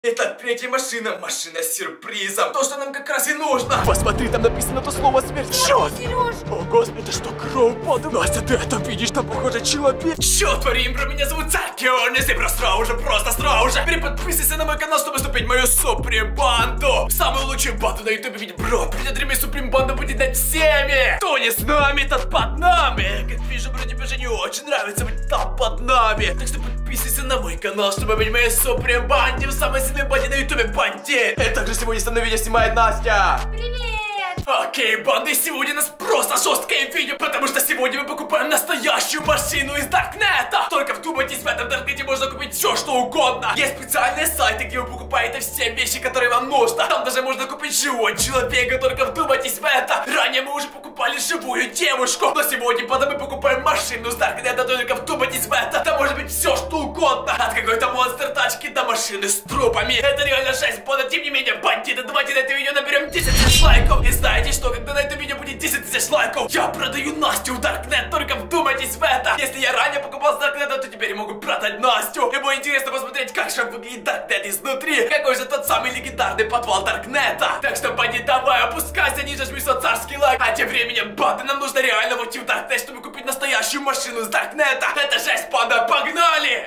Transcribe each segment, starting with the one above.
Итак, третья машина. Машина с сюрпризом. То, что нам как раз и нужно. Посмотри, там написано то слово смерть. Черт! Сереж! О, господи, это что, Кроупад? Настя, ты это видишь? Там, похоже, человек. Чё творим, бро? Меня зовут Царкион. Если сразу же, просто сразу же. Переподписывайся на мой канал, чтобы вступить в мою суприм-банду. Самую лучшую банду на ютубе, ведь, бро, придет время суприм-банду будет над всеми. Кто не с нами, тот под нами. Как вижу, бро, тебе же не очень нравится быть там под нами. Так что подписывайся на мой канал, чтобы быть в моей суприм-банде. В самой сильной банде на ютубе, бандит. И также сегодня со мной видео снимает Настя. Привет! Окей, банды, сегодня у нас просто жесткое видео, потому что сегодня мы покупаем настоящую машину из Даркнета. Только вдумайтесь, в этом Даркнете можно купить все, что угодно. Есть специальные сайты, где вы покупаете все вещи, которые вам нужно. Там даже можно купить живого человека, только вдумайтесь в это. Ранее мы уже покупали живую девушку, но сегодня, когда мы покупаем машину из Даркнета, только вдумайтесь в это. Там может быть все, что угодно. От какой-то монстр тачки до машины с трупами. Это реально жесть, но тем не менее, бандиты, давайте на это видео наберем 10 тысяч лайков. И знаете что, когда на это видео будет 10 тысяч лайков, я продаю Настю в Даркнет, только вдумайтесь в это. Если я ранее покупал с Даркнета, то теперь я могу продать Настю. И будет интересно посмотреть, как же выглядит Даркнет изнутри. Какой же тот самый легендарный подвал Даркнета. Так что, бандит, давай, опускайся ниже, жми свой царский лайк. А тем временем, банды, нам нужно реально войти в Даркнет, чтобы купить настоящую машину с Даркнета. Это жесть, банда, погнали!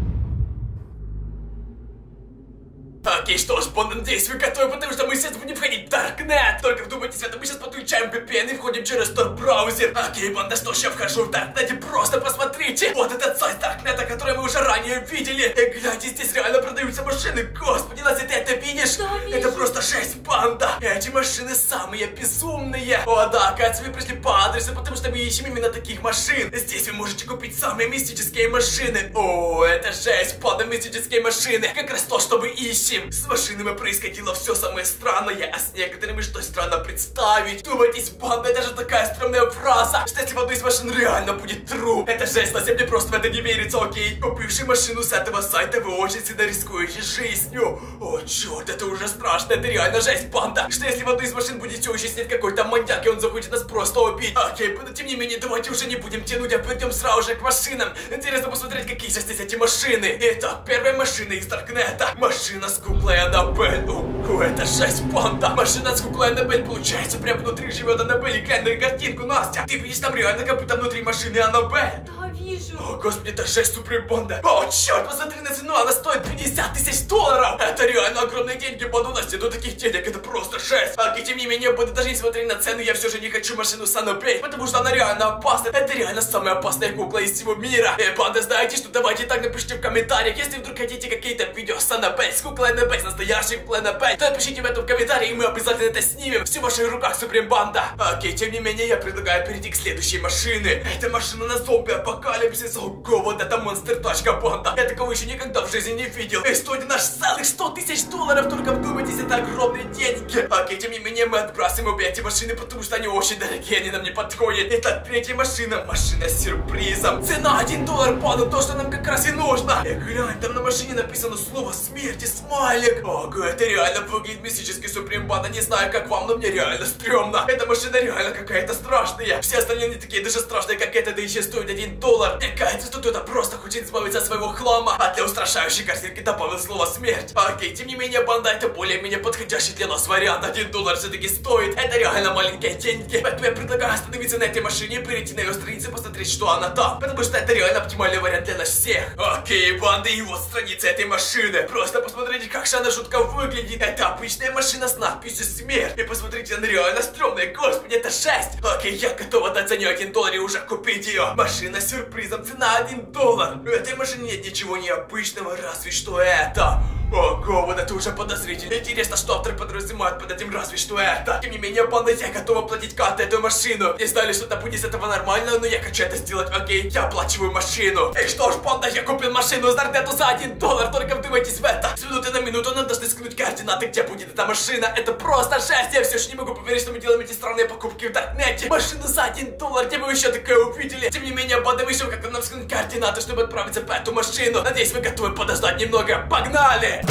Окей, что ж, банда, надеюсь, вы готовы, потому что мы сейчас будем входить в Даркнет. Только вдумайтесь в это, мы сейчас подключаем VPN и входим через Tor браузер. Окей, банда, что ж, я вхожу в Даркнете, просто посмотрите. Вот этот сайт Даркнета, который мы уже ранее видели. И гляньте, здесь реально продаются машины. Господи, Настя, ты это видишь? Да, вижу. Это просто жесть, банда. Эти машины самые безумные. О, да, оказывается, вы пришли по адресу, потому что мы ищем именно таких машин. Здесь вы можете купить самые мистические машины. О, это жесть, банда, мистические машины. Как раз то, что мы ищем. С машинами происходило все самое странное, а с некоторыми что странно представить. Думайтесь, банда, это же такая странная фраза, что если в одной из машин реально будет труп. Это жесть, Настя, мне просто в это не верится, окей? Купивший машину с этого сайта, вы очень сильно рискуете жизнью. О, черт, это уже страшно, это реально жесть, банда. Что если в одной из машин будет все еще сидеть какой-то маньяк, и он захочет нас просто убить? Окей, но тем не менее, давайте уже не будем тянуть, а пойдем сразу же к машинам. Интересно посмотреть, какие же здесь эти машины. Итак, первая машина из Даркнета. Машина с куклой Аннабель. О, это жесть, банда. Машина с куклой Аннабель, получается, прям внутри живет Аннабель. И глянь на картинку, Настя. Ты видишь там реально, как будто внутри машины Аннабель. Да, вижу. О, господи, это жесть, супер банда. О, черт, посмотри на цену, она стоит 50 тысяч долларов. Это реально огромные деньги, банда, Настя. До таких денег это просто жесть. А тем не менее, банда, даже несмотря на цены, я все же не хочу машину с Аннабель, потому что она реально опасна. Это реально самая опасная кукла из всего мира. Банда, знаете что, давайте так напишите в комментариях, если вдруг хотите какие-то видео с Аннабель, с куклой Аннабель, с настоящей куклой Аннабель, то пишите в этом в комментарии, и мы обязательно это снимем. Все в ваших руках, суприм банда. Окей, тем не менее, я предлагаю перейти к следующей машине. Это машина на зомби-апокалипсис. Ого, вот это монстр-тачка, банда. Я такого еще никогда в жизни не видел. И стоит наш целых 100 тысяч долларов, только вдумайтесь, это огромные деньги. Окей, тем не менее, мы отбрасываем обе эти машины, потому что они очень дорогие, они нам не подходят. Итак, третья машина. Машина с сюрпризом. Цена $1, банда, то, что нам как раз и нужно. И глянь, там на машине написано слово смерти, смайлик. Ого, это реально выглядит мистический суприм банда. Не знаю, как вам, но мне реально стрёмно. Эта машина реально какая-то страшная. Все остальные не такие даже страшные, как эта, да еще стоит $1. Мне кажется, что кто-то просто хочет избавиться от своего хлама, а для устрашающей картинки добавил слово смерть. Окей, тем не менее, банда, это более-менее подходящий для нас вариант. $1 все-таки стоит. Это реально маленькие деньги. Поэтому я предлагаю остановиться на этой машине и перейти на ее страницу и посмотреть, что она там. Потому что это реально оптимальный вариант для нас всех. Окей, банды, и вот страница этой машины. Просто посмотрите, как же она жутко выглядит. Это обычная машина с надписью смерть. И посмотрите, она реально стрёмная. Господи, это жесть. Окей, я готов отдать за нее $1 и уже купить ее. Машина с сюрпризом, цена $1. В этой машине нет ничего необычного, разве что это. Ого, вот это уже подозрительно. Интересно, что автор подразумевает под этим разве что это. Тем не менее, банда, я готова платить как эту машину. Не знали, что это будет с этого нормально, но я хочу это сделать. Окей, я оплачиваю машину. И что ж, банда, я купил машину с Даркнету за $1. Только вдумайтесь в это. С минуты на минуту нам должны скинуть координаты, где будет эта машина. Это просто жесть. Я все еще не могу поверить, что мы делаем эти странные покупки в Даркнете. Машину за $1. Где мы еще такое увидели? Тем не менее, банда, мы еще как-то нам скинуть координаты, чтобы отправиться по эту машину. Надеюсь, вы готовы подождать немного. Погнали!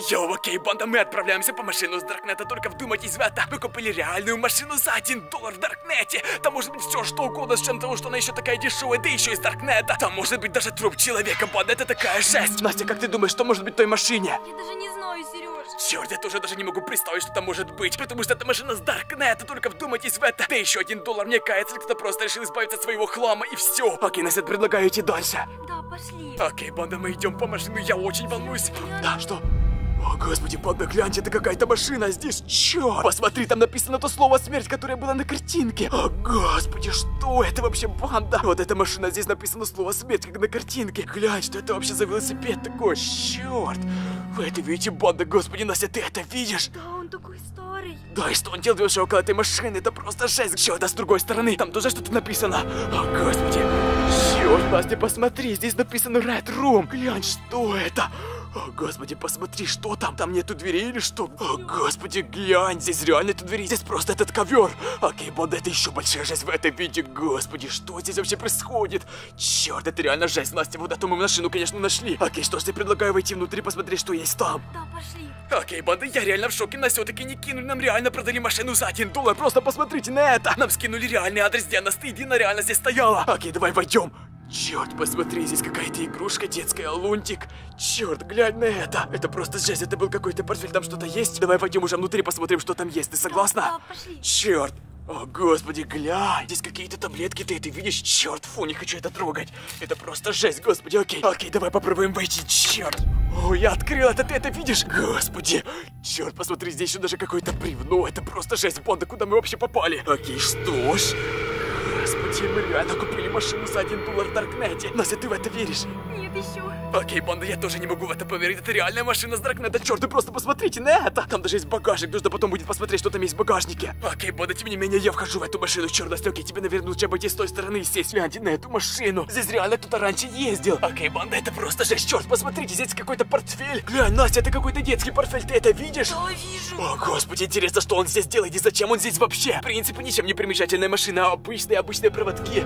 Йоу, окей, банда, мы отправляемся по машину с Даркнета, только вдумайтесь в это. Мы купили реальную машину за $1 в Даркнете. Там может быть все что угодно, с чем того, что она еще такая дешевая, да еще из Даркнета. Там может быть даже труп человека, банда, это такая жесть. Настя, как ты думаешь, что может быть в той машине? Я даже не знаю, Сереж. Черт, я тоже даже не могу представить, что там может быть, потому что это машина с Даркнета, только вдумайтесь в это. Да еще $1, мне кажется, кто-то просто решил избавиться от своего хлама и все. Окей, Настя, предлагаю идти дальше. Да, пошли. Окей, банда, мы идем по машину, я очень волнуюсь. Да, что? О, господи, банда, гляньте, это какая-то машина здесь, черт! Посмотри, там написано то слово «смерть», которое было на картинке. О, господи, что это вообще, банда? Вот эта машина, здесь написано слово «смерть», как на картинке. Глянь, что это вообще за велосипед такой, черт! Вы это видите, банда, господи, Настя, ты это видишь? Да, он такой старый. Да, и что он делает вообще около этой машины? Это просто жесть. Черт, а с другой стороны, там тоже что-то написано. О, господи. Черт, Настя, посмотри, здесь написано Red Room. Глянь, что это? О, господи, посмотри, что там? Там нету дверей или что? О, господи, глянь, здесь реально нету дверей. Здесь просто этот ковер. Окей, банда, это еще большая жесть в этой видео. Господи, что здесь вообще происходит? Черт, это реально жесть, Настя. Вот эту мы машину, конечно, нашли. Окей, что ж, я предлагаю войти внутрь и посмотреть, что есть там. Да, пошли. Окей, банда, я реально в шоке, нас все-таки не кинули, нам реально продали машину за $1, просто посмотрите на это! Нам скинули реальный адрес, где она стоит, и она реально здесь стояла! Окей, давай войдем! Черт, посмотри, здесь какая-то игрушка детская, лунтик. Черт, глянь на это. Это просто жесть, это был какой-то портфель, там что-то есть? Давай пойдем уже внутри, посмотрим, что там есть, ты согласна? Да, пошли. Черт. О, господи, глянь, здесь какие-то таблетки, ты это видишь? Черт, фу, не хочу это трогать. Это просто жесть, господи, окей. Окей, давай попробуем войти, черт. О, я открыл это, ты это видишь? Господи, черт, посмотри, здесь еще даже какое-то бревно. Это просто жесть, банда, куда мы вообще попали? Окей, что ж. Господи, мы реально купили машину за $1 в Даркнете. Настя, ты в это веришь? Нет, еще. Окей, банда, я тоже не могу в это поверить. Это реальная машина с Даркнета. Черт, вы просто посмотрите на это. Там даже есть багажник. Нужно потом будет посмотреть, что там есть в багажнике. Окей, банда, тем не менее, я вхожу в эту машину. Черт, Настя, окей, тебе, наверное, лучше обойти с той стороны и сесть. Гляньте на эту машину. Здесь реально кто-то раньше ездил. Окей, банда, это просто жесть. Черт, посмотрите, здесь какой-то портфель. Глянь, Настя, это какой-то детский портфель. Ты это видишь? Да, вижу. О, господи, интересно, что он здесь делает и зачем он здесь вообще? В принципе, ничем не примечательная машина, а обычные проводки.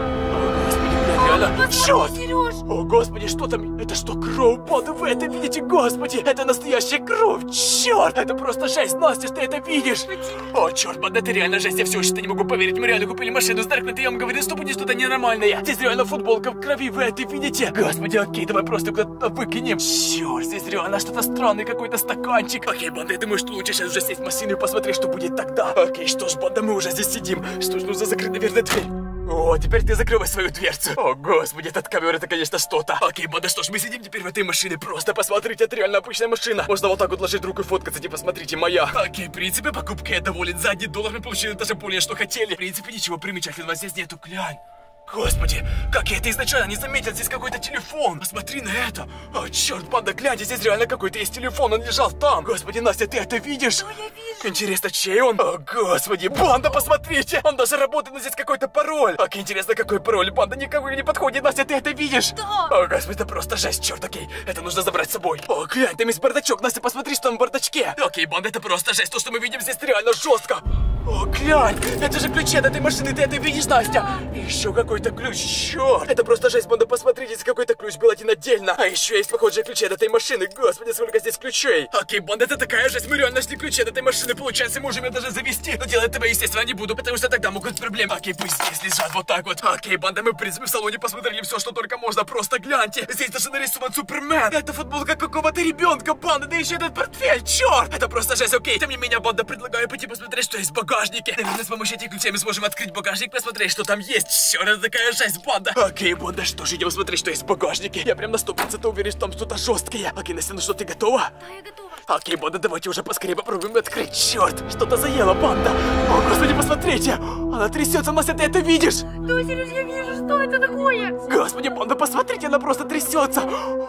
О, господи, блин, реально. Черт! Сереж. О, господи, что там? Это что, кровь? Банда, вы это видите? Господи, это настоящая кровь! Черт! Это просто жесть, Настя, ты это видишь? О, черт, банда, это реально жесть, я все еще не могу поверить. Мы реально купили машину с Даркнета, я вам говорил, что будет что-то ненормальное. Здесь реально футболка в крови, вы это видите? Господи, окей, давай просто куда-то выкинем. Черт, здесь реально что-то странное, какой-то стаканчик. Окей, банда, я думаю, что лучше сейчас уже сесть в машину и посмотреть, что будет тогда. Окей, что ж, банда, мы уже здесь сидим. Что ж, нужно закрыть, наверное, дверь. О, теперь ты закрывай свою дверцу. О, господи, этот ковер, это, конечно, что-то. Окей, банда, что ж, мы сидим теперь в этой машине. Просто посмотрите, это реально обычная машина. Можно вот так вот ложить руку и фоткаться, типа, смотрите, моя. Окей, в принципе, покупка я доволен. За $1 мы получили даже более, что хотели. В принципе, ничего примечательного здесь нету, глянь. Господи, как я это изначально не заметил, здесь какой-то телефон. Посмотри на это. О, черт, банда, гляньте, здесь реально какой-то есть телефон, он лежал там. Господи, Настя, ты это видишь? Да, я вижу. Интересно, чей он? О, господи, банда, посмотрите. Он даже работает, но здесь какой-то пароль. Как интересно, какой пароль, банда, никому не подходит. Настя, ты это видишь? Да. О, господи, это просто жесть, черт, окей. Это нужно забрать с собой. О, глянь, там есть бардачок, Настя, посмотри, что там в бардачке. Окей, банда, это просто жесть, то, что мы видим здесь реально жестко. О, глянь, это же ключи от этой машины, ты это видишь, Настя? И еще какой-то ключ, черт. Это просто жесть, банда, посмотрите, здесь какой-то ключ был один отдельно. А еще есть похожие ключи от этой машины, господи, сколько здесь ключей. Окей, банда, это такая жесть, мы реально нашли ключи от этой машины, получается, можем ее даже завести. Но делать этого, естественно, не буду, потому что тогда могут быть проблемы. Окей, пусть здесь лежат вот так вот. Окей, банда, мы, в принципе, в салоне посмотрели все, что только можно, просто гляньте. Здесь даже нарисован Супермен. Это футболка какого-то ребенка, банда, да еще этот портфель, черт. Это просто жесть, окей. Тем не менее, банда, предлагаю пойти посмотреть, что есть в багажнике. Наверное, с помощью этих ключей мы сможем открыть багажник, посмотреть, что там есть. Черт, это такая жесть, банда. Окей, банда, что же, идем смотреть, что есть в багажнике. Я прям на 100% уверен, что там что-то жесткое. Окей, Настя, ну что, ты готова? Да, я готова. Окей, банда, давайте уже поскорее попробуем открыть. Черт, что-то заело, банда. О, господи, посмотрите. Она трясется, Настя, ты это видишь? Да, Сереж, я вижу, что это такое. Господи, банда, посмотрите, она просто трясется.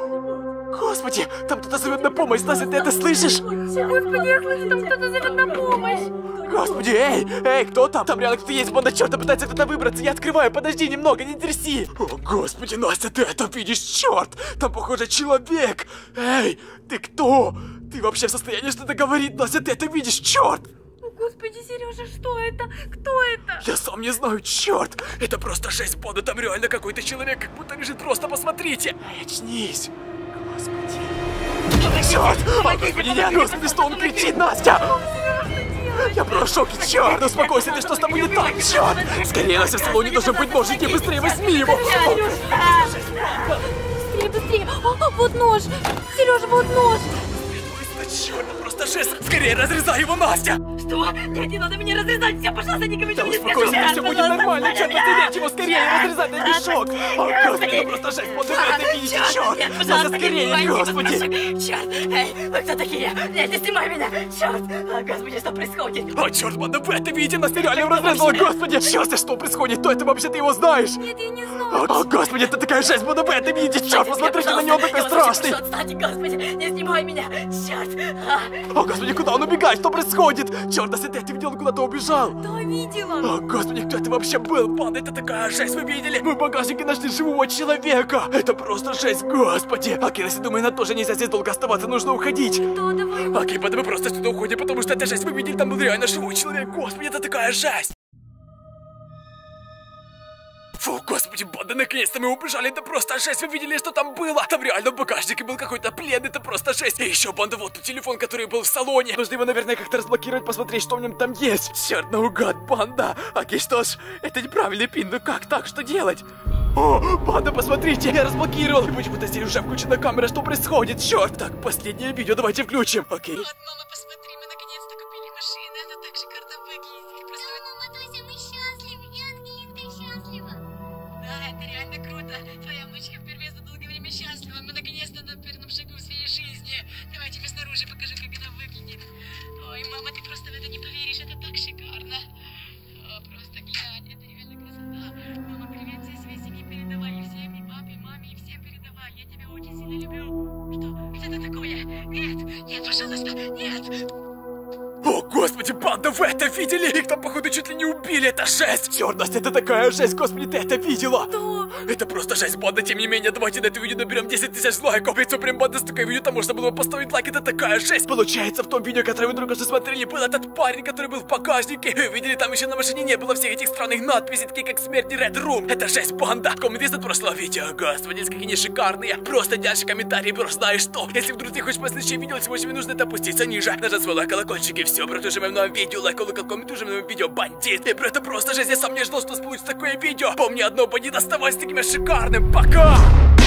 Господи, там кто-то зовет на помощь, Настя, ты это слышишь? Господи, я слышу, там кто-то зовет на помощь. Господи, эй, кто там? Там реально кто-то есть, банда, черт, пытается кто-то выбраться. Я открываю, подожди немного, не тряси. О, господи, Настя, ты это видишь, черт. Там, похоже, человек. Эй, ты кто? Ты вообще в состоянии что-то говорить, Настя, ты это видишь, черт. О, господи, Сережа, что это? Кто это? Я сам не знаю, черт. Это просто жесть, банда, там реально какой-то человек, как будто лежит, просто посмотрите. Эй, очнись. Господи. Черт! О, господи, нет, господи, что он кричит, Настя? Я просто в шоке, черт! Успокойся, ты что с тобой не так, черт! Скорее, Настя, в салоне должен быть нож, иди быстрее, возьми его! Быстрее, быстрее. О, вот нож. Сережа, вот нож. Черт, просто жесть! Скорее разрезай его, Настя! Что? Нет, не надо меня разрезать. Все, пожалуйста, никому Да не успокойся, скажи. все будет нормально, черт, постеречь его скорее, разрезай этот мешок! О, господи, это просто жесть, вот вы это видите, черт! Настя, скорее, господи! Черт, эй, вы кто такие? Нет, не снимай меня! Черт! О, господи, что происходит? О, черт, банда, вы это видите, Настя реально его разрезала, господи! Черт, что происходит? Кто это вообще, ты его знаешь? Нет, я не знаю. О, господи, это такая жесть, банда, вы это видите, черт, посмотрите на него, такой страшный! Отстаньте, господи, не снимай меня! Черт! О, господи, куда он убегает? Что происходит? Черт, если ты это видел, он куда-то убежал. Да, видела. О, господи, кто это вообще был? Банда, это такая жесть, вы видели? Мы в багажнике нашли живого человека. Это просто жесть, господи. Окей, если думаю, на тоже нельзя здесь долго оставаться, нужно уходить. Да, давай. Окей, мы просто сюда уходим, потому что это жесть, вы видели, там был реально живой человек. Господи, это такая жесть. Фу, господи, банда, наконец-то мы убежали, это просто жесть, вы видели, что там было? Там реально в багажнике был какой-то плен, это просто жесть. И еще, банда, вот тут телефон, который был в салоне. Нужно его, наверное, как-то разблокировать, посмотреть, что в нем там есть. Черт, наугад, банда. Окей, что ж, это неправильный пин, ну как так, что делать? О, банда, посмотрите, я разблокировал. И почему-то здесь уже включена камера, что происходит, черт. Так, последнее видео, давайте включим, окей. Вот, мама, посмотри, мы наконец-то купили машину, это так шикарно выглядит. Просто... Мама, Тося, мы счастливы, и Ангелинка счастлива. Да, это реально круто. Твоя внучка впервые за долгое время счастлива. Мы наконец-то на первом шагу в своей жизни. Давай тебе снаружи покажу, как она выглядит. Ой, мама, ты просто в это не поверишь, это так шикарно. О, просто глянь, это реально красота. Мама, привет всей своей семье передавай, и всем, и папе, и маме, и всем передавай. Я тебя очень сильно люблю. Что это такое? Нет, нет, пожалуйста, нет. О, господи, банда, вы это видели? Их там, походу, чуть ли не убили, это жесть! Черт, Настя, это такая жесть, господи, ты это видела? Да. Это просто жесть, банда, тем не менее, давайте на это видео наберем 10 тысяч лайков. Ведь прям банда, с такой видео, там можно было поставить лайк, это такая жесть. Получается, в том видео, которое вы только что смотрели, был этот парень, который был в багажнике. Вы видели, там еще на машине не было всех этих странных надписей, такие как смерть и Red Room. Это жесть, банда. Комменты от прошлого видео, господи, какие они шикарные. Просто дальше комментарии, просто знаешь что. Если вдруг ты хочешь посмотреть видео, сегодня тебе нужно это опуститься ниже, нажать свой лайк, колокольчик и все, продолжим в новом видео, лайк, комментуй в новом видео, бандит. И это просто жесть, я сам не ждал, что получится такое видео. Помни одно, бандит, оставайся таким шикарным, пока!